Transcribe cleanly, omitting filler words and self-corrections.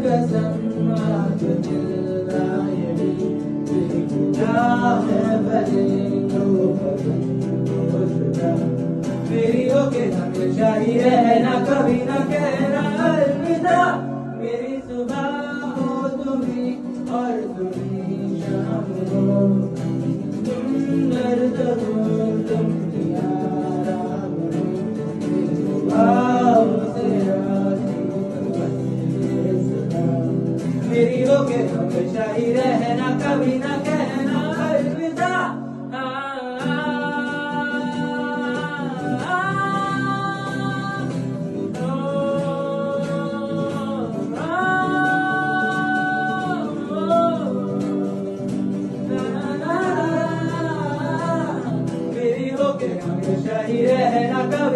कसम आज मिलना यही बेगुनाह है, भले तो पसंद हो जुदा। मेरी होके हमेशा ही रहना, कभी ना कहना अलविदा। मेरी सुबह हो तुम्ही और तुम्ही शाम हो, तुम दर्द हो तुम आराम हो। मेरी सुबह से आती बंदे सदा। मेरी होके हमेशा ही रहना, कभी ना कहना अलविदा। हमेशा ही रहना, कभी